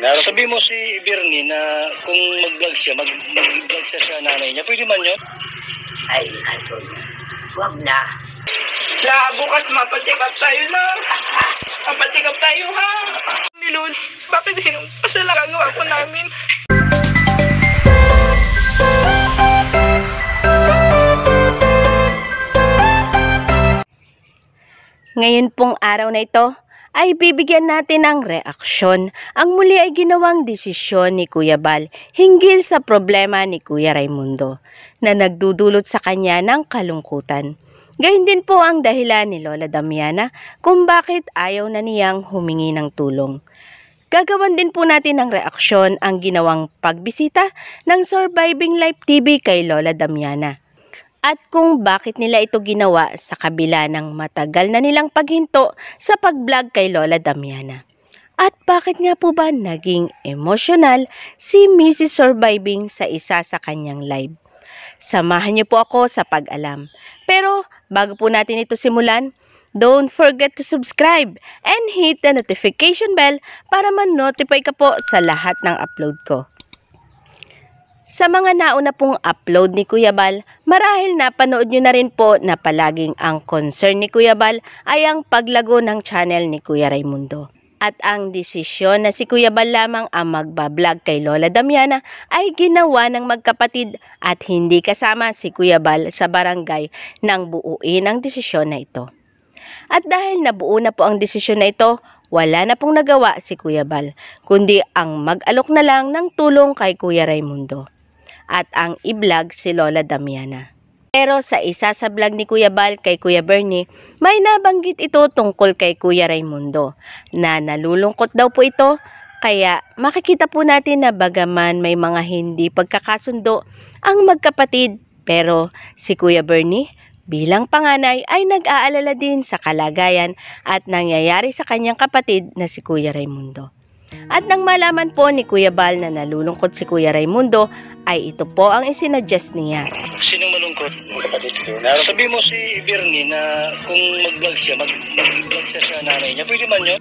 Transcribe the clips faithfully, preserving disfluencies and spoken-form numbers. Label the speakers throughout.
Speaker 1: Sabi mo si Bernie na kung mag-vlog siya, mag- mag-vlog siya sa nanay niya, pwede man yun?
Speaker 2: Ay, Anton, huwag na.
Speaker 3: La, bukas mapacheck up tayo na. Mapacheck up tayo, ha? Nilul, bakit hinong pasala gagawa ko namin?
Speaker 4: Ngayon pong araw na ito, ay bibigyan natin ng reaksyon ang muli ay ginawang desisyon ni Kuya Bal hinggil sa problema ni Kuya Raimundo na nagdudulot sa kanya ng kalungkutan. Gayun din po ang dahilan ni Lola Damiana kung bakit ayaw na niyang humingi ng tulong. Gagawan din po natin ng reaksyon ang ginawang pagbisita ng Surviving Life T V kay Lola Damiana. At kung bakit nila ito ginawa sa kabila ng matagal na nilang paghinto sa pag-vlog kay Lola Damiana. At bakit nga po ba naging emosyonal si Missus Surviving sa isa sa kanyang live. Samahan niyo po ako sa pag-alam. Pero bago po natin ito simulan, don't forget to subscribe and hit the notification bell para man-notify ka po sa lahat ng upload ko. Sa mga nauna pong upload ni Kuya Bal, marahil napanood nyo na rin po na palaging ang concern ni Kuya Bal ay ang paglago ng channel ni Kuya Raimundo. At ang desisyon na si Kuya Bal lamang ang magbablog kay Lola Damiana ay ginawa ng magkapatid at hindi kasama si Kuya Bal sa barangay nang buuin ang desisyon na ito. At dahil nabuo na po ang desisyon na ito, wala na pong nagawa si Kuya Bal, kundi ang mag-alok na lang ng tulong kay Kuya Raimundo. At ang i-vlog si Lola Damiana. Pero sa isa sa vlog ni Kuya Bal kay Kuya Bernie, may nabanggit ito tungkol kay Kuya Raimundo na nalulungkot daw po ito, kaya makikita po natin na bagaman may mga hindi pagkakasundo ang magkapatid, pero si Kuya Bernie bilang panganay ay nag-aalala din sa kalagayan at nangyayari sa kanyang kapatid na si Kuya Raimundo. At nang malaman po ni Kuya Bal na nalulungkot si Kuya Raimundo, ay ito po ang isinadjust niya.
Speaker 1: Sinong malungkot? Sabi mo si Bernie na kung mag-vlog siya, mag- mag-vlog siya sa nanay niya, pwede man yun?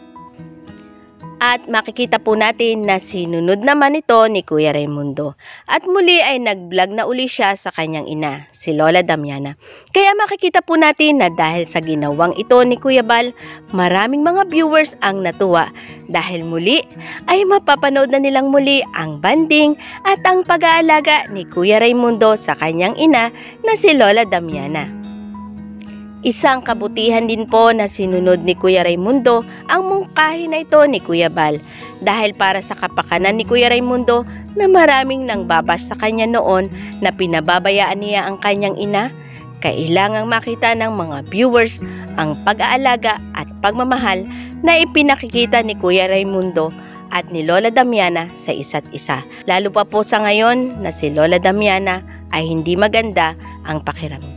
Speaker 4: At makikita po natin na sinunod naman ito ni Kuya Raimundo. At muli ay nag-vlog na uli siya sa kanyang ina, si Lola Damiana. Kaya makikita po natin na dahil sa ginawang ito ni Kuya Bal, maraming mga viewers ang natuwa. Dahil muli ay mapapanood na nilang muli ang banding at ang pag-aalaga ni Kuya Raimundo sa kanyang ina na si Lola Damiana. Isang kabutihan din po na sinunod ni Kuya Raimundo ang mungkahi na ito ni Kuya Bal dahil para sa kapakanan ni Kuya Raimundo na maraming nang babas sa kanya noon na pinababayaan niya ang kanyang ina, kailangang makita ng mga viewers ang pag-aalaga at pagmamahal na ipinakikita ni Kuya Raimundo at ni Lola Damiana sa isa't isa. Lalo pa po sa ngayon na si Lola Damiana ay hindi maganda ang pakiramdam.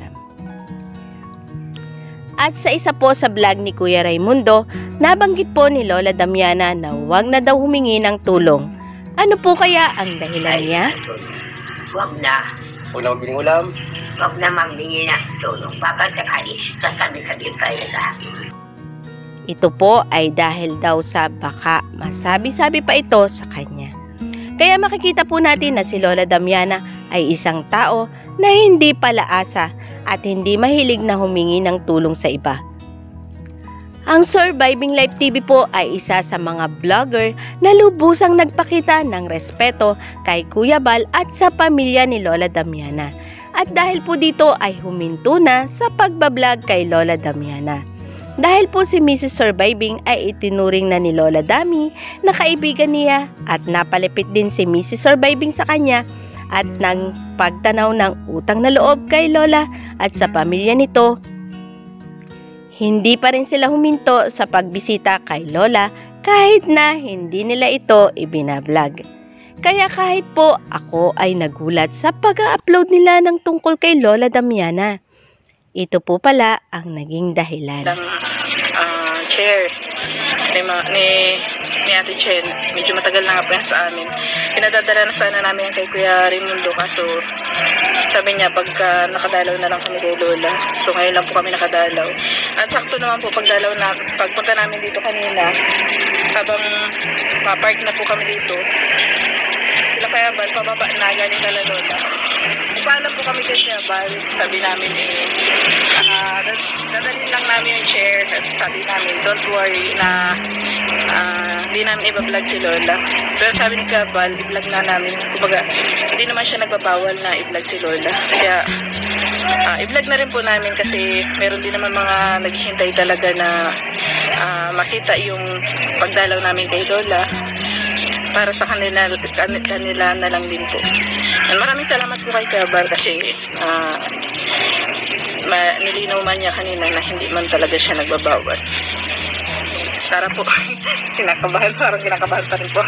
Speaker 4: At sa isa po sa vlog ni Kuya Raimundo, nabanggit po ni Lola Damiana na huwag na daw humingi ng tulong. Ano po kaya ang dahilan niya?
Speaker 2: Ay, Anton, huwag na.
Speaker 1: Huwag na magbiling ulam.
Speaker 2: Huwag na mambingi ng tulong. Baka sakali, sasabi-sabi kayo sa akin.
Speaker 4: Ito po ay dahil daw sa baka masabi-sabi pa ito sa kanya. Kaya makikita po natin na si Lola Damiana ay isang tao na hindi palaasa at hindi mahilig na humingi ng tulong sa iba. Ang Surviving Life T V po ay isa sa mga vlogger na lubusang nagpakita ng respeto kay Kuya Bal at sa pamilya ni Lola Damiana. At dahil po dito ay huminto na sa pagbablog kay Lola Damiana. Dahil po si Missus Surviving ay itinuring na ni Lola Dami na kaibigan niya at napalapit din si Missus Surviving sa kanya at nang pagtanaw ng utang na loob kay Lola at sa pamilya nito, hindi pa rin sila huminto sa pagbisita kay Lola kahit na hindi nila ito ibinablog. Kaya kahit po ako ay nagulat sa pag-upload nila ng tungkol kay Lola Damiana. Ito po pala ang naging dahilan.
Speaker 3: Ng uh, chair ni, ma, ni, ni Ate Chen, medyo matagal na nga po yan sa amin. Pinadadala na sana namin yan kay Kuya Raimundo, kaso sabi niya pagka nakadalaw na lang kami kay Lola. So ngayon lang po kami nakadalaw. At sakto naman po pagdalaw na, pagpunta namin dito kanina, habang papark na po kami dito, sila Kuya Bal, pababa na galing kala Lola. Ipaalam po kami kay Kuya Bal, sabi namin eh, uh, dadalhin lang namin yung chair, at sabi namin, don't worry na uh, hindi namin iba-vlog si Lola. Pero sabi ni Kuya Bal, i-vlog na namin, kumbaga, hindi naman siya nagbabawal na i-vlog si Lola. Kaya, uh, i-vlog na rin po namin kasi meron din naman mga naghihintay talaga na uh, makita yung pagdalaw namin kay Lola para sa kanila, kanila na lang din po. And maraming salamat po kay Kuya Bal kasi uh, ma- nilinaw man niya kanina na hindi man talaga siya nagbabawal. Tara po, kinakabahan, parang kinakabahan pa rin po.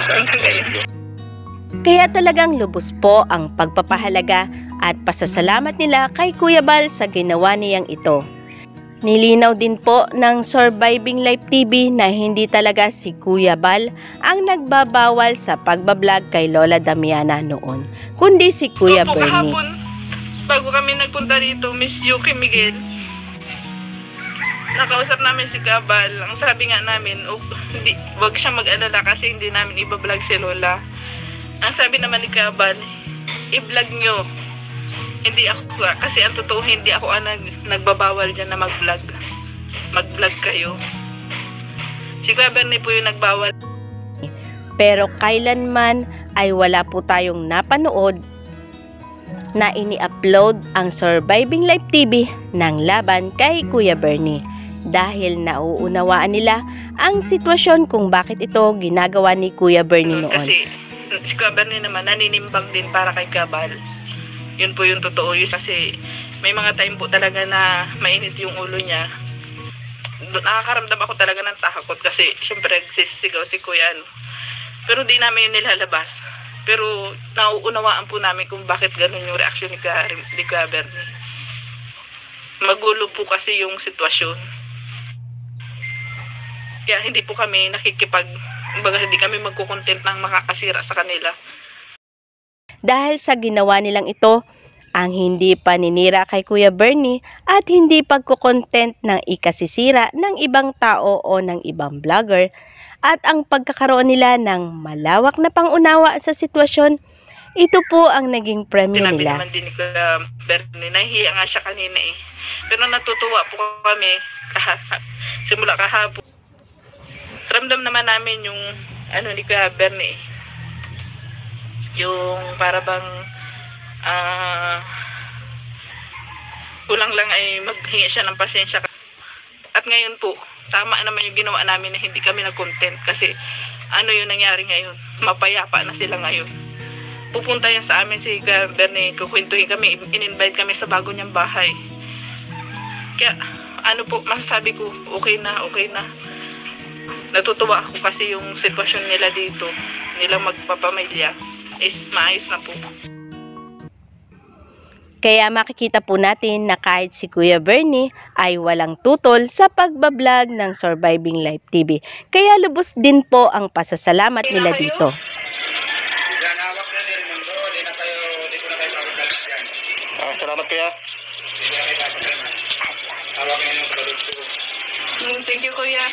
Speaker 4: Kaya talagang lubos po ang pagpapahalaga at pasasalamat nila kay Kuya Bal sa ginawa niyang ito. Nilinaw din po ng Surviving Life T V na hindi talaga si Kuya Bal ang nagbabawal sa pagbablog kay Lola Damiana noon, kundi si Kuya
Speaker 3: Opo,
Speaker 4: Bernie.
Speaker 3: kahapon, bago kami nagpunta dito, Miss Yuki Miguel, nakausap namin si Kuya Bal. Ang sabi nga namin, oh, hindi, wag siya mag-alala kasi hindi namin ibablog si Lola. Ang sabi naman ni Kuya Bal, i-vlog nyo. Hindi ako, kasi ang totoo, hindi ako ang nag, nagbabawal dyan na mag-vlog. Mag-vlog kayo. Si Kuya Bernie po yung nagbawal.
Speaker 4: Pero kailanman ay wala po tayong napanood na ini-upload ang Surviving Life T V ng laban kay Kuya Bernie dahil nauunawaan nila ang sitwasyon kung bakit ito ginagawa ni Kuya Bernie noon.
Speaker 3: Kasi si Kuya Bernie naman naninimbang din para kay Kuya Bal. Yun po yung totoo yun kasi may mga time po talaga na mainit yung ulo niya. Nakakaramdam ako talaga ng takot kasi syempre sisigaw si Kuya ano. Pero di namin yun nilalabas. Pero nauunawaan po namin kung bakit ganun yung reaksyon ni Kuya, ni Kuya Bernie. Magulo po kasi yung sitwasyon. Kaya hindi po kami nakikipag, baga hindi kami magkukontent ng makakasira sa kanila.
Speaker 4: Dahil sa ginawa nilang ito, ang hindi paninira kay Kuya Bernie at hindi pagkukontent ng ikasisira ng ibang tao o ng ibang vlogger at ang pagkakaroon nila ng malawak na pangunawa sa sitwasyon, ito po ang naging premyo
Speaker 3: Sinabi
Speaker 4: nila.
Speaker 3: naman din ni Kuya Bernie, nahihiya nga siya kanina eh. Pero natutuwa po kami kaha, simula kahapon. Ramdam naman namin yung ano ni Kuya Bernie, yung para bang uh, kulang lang ay maghingi siya ng pasensya. At ngayon po, tama naman yung ginawa namin na hindi kami nag-content kasi ano yung nangyari ngayon, mapayapa na sila ngayon. Pupunta yan sa amin si Kuya Bernie, kukwentuhin kami, in-invite kami sa bago niyang bahay. Kaya ano po, masasabi ko, okay na, okay na. Natutuwa ako kasi yung sitwasyon nila dito, nilang magpapamilya, is maayos na po.
Speaker 4: Kaya makikita po natin na kahit si Kuya Bernie ay walang tutol sa pagbablog ng Surviving Life T V. Kaya lubos din po ang pasasalamat nila dito.
Speaker 1: Ah, salamat Kuya.
Speaker 3: Thank you, Kuya.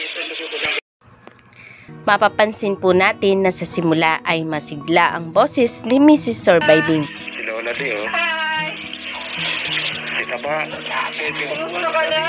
Speaker 4: Mapapansin po natin na sa simula ay masigla ang boses ni Missus Surviving.
Speaker 1: Si Lola di oh.
Speaker 3: Hi!
Speaker 1: Sita ba?
Speaker 3: Gusto ka na?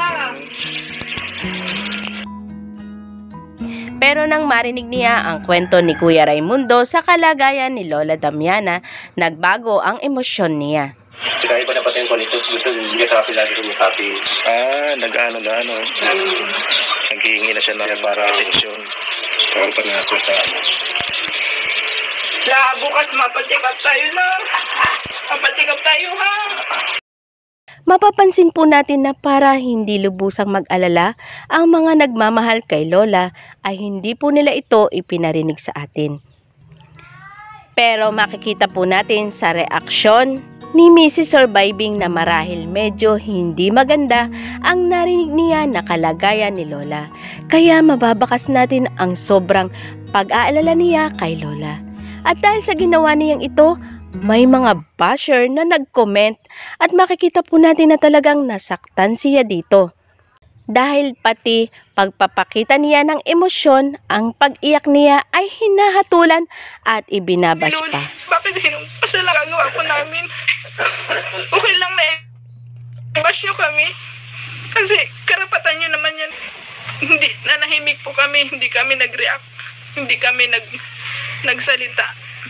Speaker 4: Pero nang marinig niya ang kwento ni Kuya Raimundo sa kalagayan ni Lola Damiana, nagbago ang emosyon niya.
Speaker 1: Kaya iba na pati yung konito. Gusto niya sa akin lagi yung happy. Ah, nag-ano na ano. Naghihingi na siya na para atensyon. Kaya pa na ako sa ano.
Speaker 3: La, bukas mapacheck up tayo na. Mapacheck up tayo ha.
Speaker 4: Mapapansin po natin na para hindi lubusang mag-alala, ang mga nagmamahal kay Lola ay hindi po nila ito ipinarinig sa atin. Pero makikita po natin sa reaksyon ni Missus Surviving na marahil medyo hindi maganda ang narinig niya na kalagayan ni Lola. Kaya mababakas natin ang sobrang pag-aalala niya kay Lola. At dahil sa ginawa niyang ito, may mga basher na nag-comment at makikita po natin na talagang nasaktan siya dito. dahil pati pagpapakita niya ng emosyon, ang pag-iyak niya ay hinahatulan at ibinabash
Speaker 3: Lord,
Speaker 4: pa.
Speaker 3: bakit hinong pasala gagawa ko namin? Okay lang na i-bash nyo kami. Kasi karapatan nyo naman yan. Hindi, nanahimik po kami, hindi kami nag-react, hindi kami nag, nagsalita.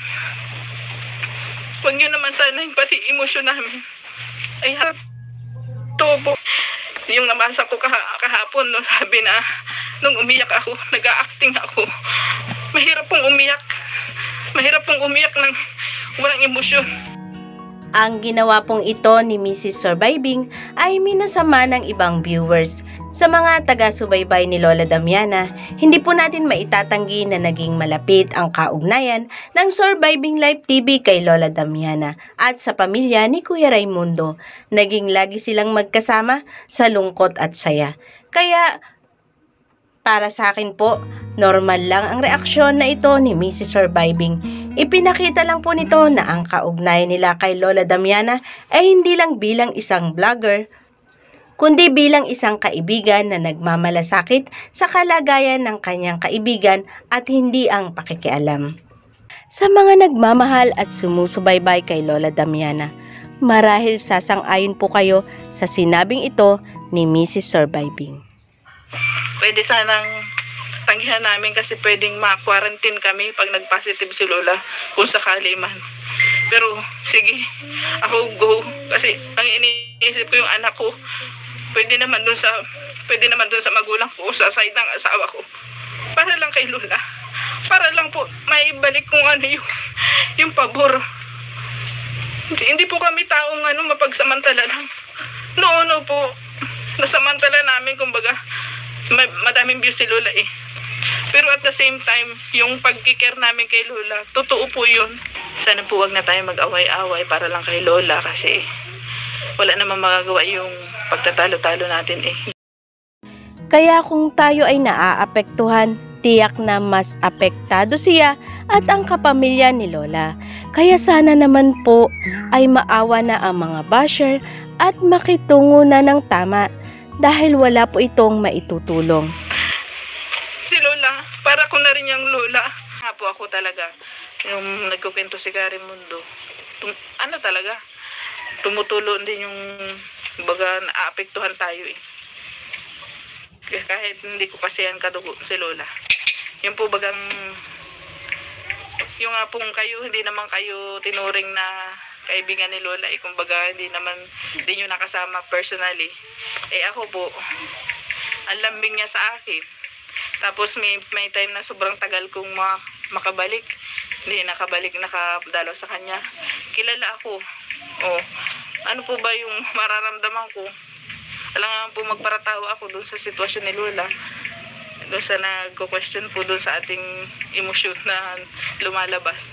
Speaker 3: Huwag nyo naman sana yung pati emosyon namin. Ay, harap tubo. Yung nabasa ko kaha kahapon, no, sabi na, nung umiyak ako, nag-a-acting ako. Mahirap pong umiyak. Mahirap pong umiyak ng walang emosyon.
Speaker 4: Ang ginawa pong ito ni Missus Surviving ay minasama ng ibang viewers. Sa mga taga-subaybay ni Lola Damiana, hindi po natin maitatanggi na naging malapit ang kaugnayan ng Surviving Life T V kay Lola Damiana at sa pamilya ni Kuya Raimundo. Naging lagi silang magkasama sa lungkot at saya. Kaya para sa akin po, normal lang ang reaksyon na ito ni Missus Surviving. Ipinakita lang po nito na ang kaugnayan nila kay Lola Damiana ay hindi lang bilang isang vlogger, kundi bilang isang kaibigan na nagmamalasakit sa kalagayan ng kanyang kaibigan at hindi ang pakikialam. Sa mga nagmamahal at sumusubaybay kay Lola Damiana, marahil sasang-ayon po kayo sa sinabing ito ni Missus Surviving.
Speaker 3: Pwede sanang tanggihan namin kasi pwedeng ma-quarantine kami pag nag-positive si Lola kung sakali man. Pero sige, ako go kasi ang iniisip ko yung anak ko. Pwede naman dun sa pwede naman dun sa magulang ko, sa side ng asawa ko. Para lang kay Lola. Para lang po maibalik kung ano yung yung pabor. Hindi, hindi po kami taong ano mapagsamantala lang. No, no po. Nasamantala namin kumbaga may, madaming views si Lola eh. Pero at the same time, yung pagkikare namin kay Lola, totoo po yun. Sana po wag na tayo mag-away-away para lang kay Lola kasi wala namang magagawa yung pagtatalo-talo natin eh.
Speaker 4: Kaya kung tayo ay naaapektuhan, tiyak na mas apektado siya at ang kapamilya ni Lola. Kaya sana naman po ay maawa na ang mga basher at makitungo na ng tama dahil wala po itong maitutulong.
Speaker 3: Si Lola, para ko na rin yung Lola. Nga po ako talaga, yung nagkukwento si Kuya Raimundo, tum- ano talaga, tumutulo din yung baga naapektuhan tayo eh. Kahit hindi ko kasi yan kadugo si Lola. Yung po bagang, yung nga pong kayo, hindi naman kayo tinuring na kaibigan ni Lola eh, kumbaga hindi naman, hindi nyo nakasama personally. Eh ako po, ang lambing niya sa akin. Tapos may, may time na sobrang tagal kong ma, makabalik. Hindi nakabalik, nakadalo sa kanya. Kilala ako. Oh, ano po ba yung mararamdaman ko? Alam po magparatawa ako dun sa sitwasyon ni Lola. Doon sa nagko-question po dun sa ating emosyon na lumalabas.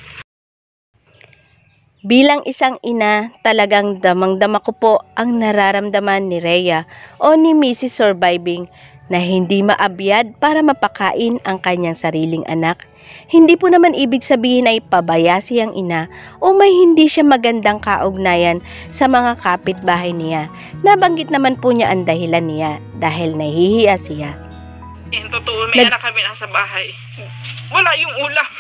Speaker 4: Bilang isang ina, talagang damang-dama ko po ang nararamdaman ni Rhea o ni Missus Surviving na hindi maabyad para mapakain ang kanyang sariling anak. Hindi po naman ibig sabihin ay pabaya siyang ina o may hindi siya magandang kaugnayan sa mga kapitbahay niya. Nabanggit naman po niya ang dahilan niya dahil nahihiya siya.
Speaker 3: Eh, totoo, may
Speaker 4: Nag-
Speaker 3: anak kami nasa bahay. Wala yung ulam.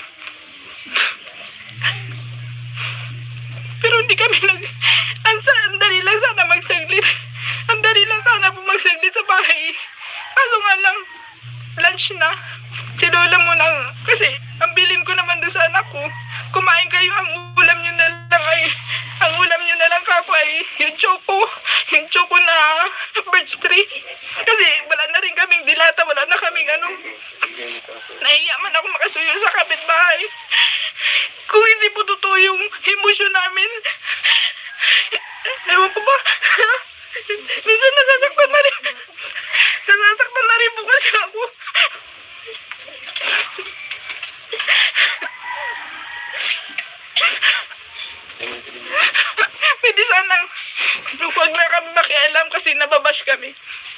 Speaker 3: Pero hindi kami nag... Ang, ang dali lang sana magsaglit. Ang dali lang sana po magsaglit sa bahay. Kaso nga lang, lunch na. Si Lola mo nang... Kasi, ang bilin ko naman doon sa anak ko. Kumain kayo, ang ulam nyo na lang ay... Ang ulam nyo na lang kapo ay yung choco. Yung choco na birch tree. Kasi wala na rin kaming dilata, wala na kaming ano. Nahiya man ako makasuyo sa kapitbahay. Kung hindi po totoo yung emosyon namin. Ewan ko ba? Minsan nasasaktan na rin. Nasasaktan na rin po kasi ako. Pwede sanang huwag na kami makialam kasi nababash kami.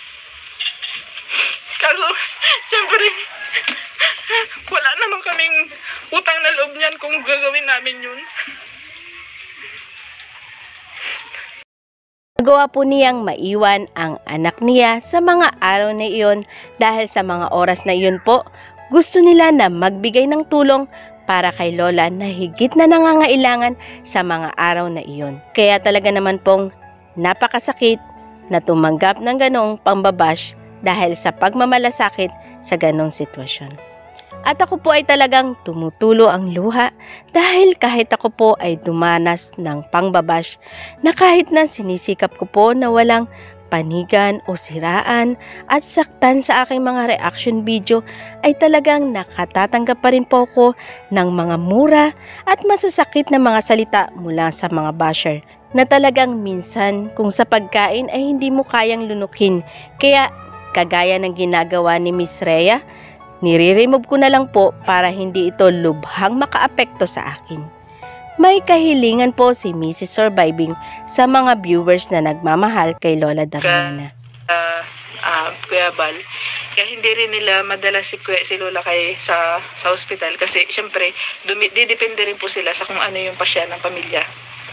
Speaker 3: Kaso, siyempre, wala naman kaming utang na loob niyan kung gagawin namin yun.
Speaker 4: nagawa po niyang maiwan ang anak niya sa mga araw na iyon dahil sa mga oras na iyon po, gusto nila na magbigay ng tulong para kay Lola na higit na nangangailangan sa mga araw na iyon. Kaya talaga naman pong napakasakit na tumanggap ng ganong pambabash dahil sa pagmamalasakit sa ganong sitwasyon. At ako po ay talagang tumutulo ang luha dahil kahit ako po ay dumanas ng pangbabash na kahit na sinisikap ko po na walang panigan o siraan at saktan sa aking mga reaction video ay talagang nakatatanggap pa rin po ako ng mga mura at masasakit na mga salita mula sa mga basher na talagang minsan kung sa pagkain ay hindi mo kayang lunukin. Kaya kagaya ng ginagawa ni Miss Rhea, nire-remove ko na lang po para hindi ito lubhang makaapekto sa akin. May kahilingan po si Missus Surviving sa mga viewers na nagmamahal kay Lola Damiana.
Speaker 3: Uh, uh, Kuya Bal, kaya hindi rin nila madala si, Kuya, si Lola kay sa, sa hospital kasi syempre dumi, didepende rin po sila sa kung ano yung pasya ng pamilya.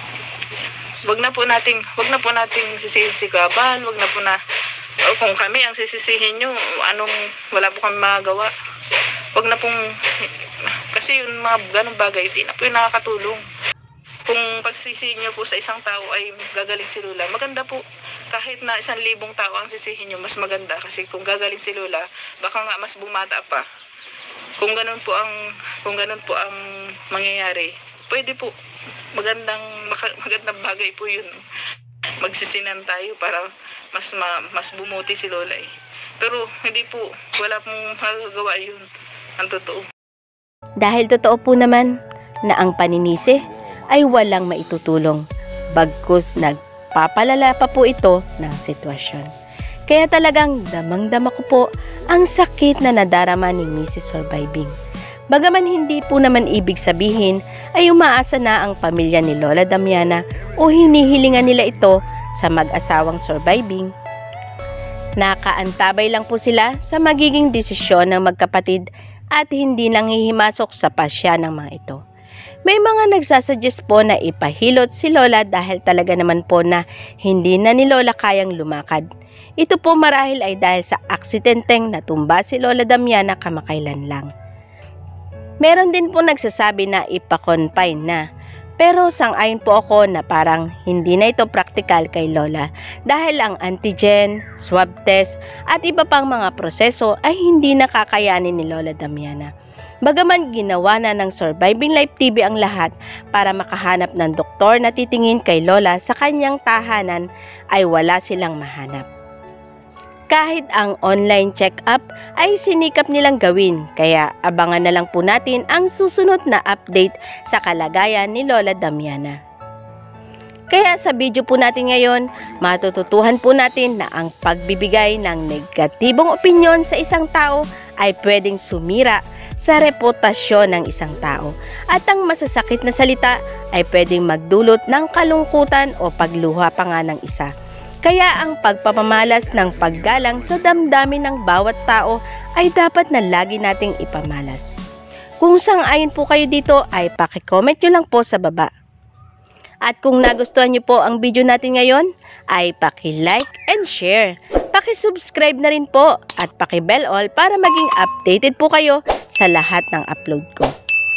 Speaker 3: Wag na po nating, wag na po nating sisihin si Kuya Bal, wag na po na o kung kami ang sisisihin nyo, anong wala po kami magagawa. Wag na pong, kasi yung mga ganong bagay, di na po yung nakakatulong. Kung pagsisihin nyo po sa isang tao ay gagaling si Lola, maganda po. Kahit na isang libong tao ang sisihin nyo, mas maganda. Kasi kung gagaling si Lola, baka nga mas bumata pa. Kung ganun po ang, kung ganun po ang mangyayari, pwede po. Magandang, magandang bagay po yun. Magsisinan tayo para mas ma, mas bumuti si Lola eh. Pero hindi po, wala pong magagawa yun. Ang totoo.
Speaker 4: Dahil totoo po naman na ang paninisi ay walang maitutulong. Bagkus nagpapalala pa po ito ng sitwasyon. Kaya talagang damang-dama ko po ang sakit na nadarama ni Missus Surviving. Bagaman hindi po naman ibig sabihin ay umaasa na ang pamilya ni Lola Damiana o hinihilingan nila ito sa mag-asawang Surviving. Nakaantabay lang po sila sa magiging desisyon ng magkapatid at hindi nang hihimasok sa pasya ng mga ito. May mga nagsasuggest po na ipahilot si Lola dahil talaga naman po na hindi na ni Lola kayang lumakad. Ito po marahil ay dahil sa aksidenteng natumba si Lola Damiana kamakailan lang. Meron din po nagsasabi na ipa-confine na. Pero sang-ayon po ako na parang hindi na ito praktikal kay Lola dahil ang antigen, swab test at iba pang mga proseso ay hindi nakakayanin ni Lola Damiana. Bagaman ginawa na ng Surviving Life T V ang lahat para makahanap ng doktor na titingin kay Lola sa kanyang tahanan ay wala silang mahanap. Kahit ang online check-up ay sinikap nilang gawin, kaya abangan na lang po natin ang susunod na update sa kalagayan ni Lola Damiana. Kaya sa video po natin ngayon, matututuhan po natin na ang pagbibigay ng negatibong opinyon sa isang tao ay pwedeng sumira sa reputasyon ng isang tao at ang masasakit na salita ay pwedeng magdulot ng kalungkutan o pagluha pa nga ng isa. Kaya ang pagpapamalas ng paggalang sa damdamin ng bawat tao ay dapat na lagi nating ipamalas. Kung sang-ayon po kayo dito ay paki-comment nyo lang po sa baba. At kung nagustuhan nyo po ang video natin ngayon ay paki-like and share. Paki-subscribe na rin po at paki-bell all para maging updated po kayo sa lahat ng upload ko.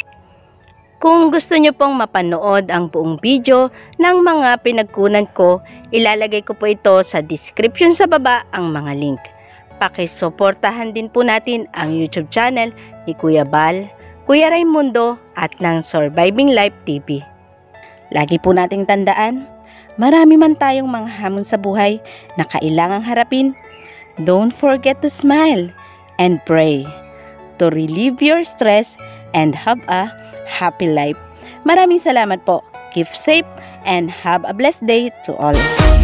Speaker 4: Kung gusto nyo pong mapanood ang buong video ng mga pinagkunan ko, ilalagay ko po ito sa description sa baba ang mga link. Pakisuportahan din po natin ang YouTube channel ni Kuya Bal, Kuya Raimundo at ng Surviving Life T V. Lagi po nating tandaan, marami man tayong mga hamon sa buhay na kailangang harapin. Don't forget to smile and pray to relieve your stress and have a happy life. Maraming salamat po. Keep safe and have a blessed day to all.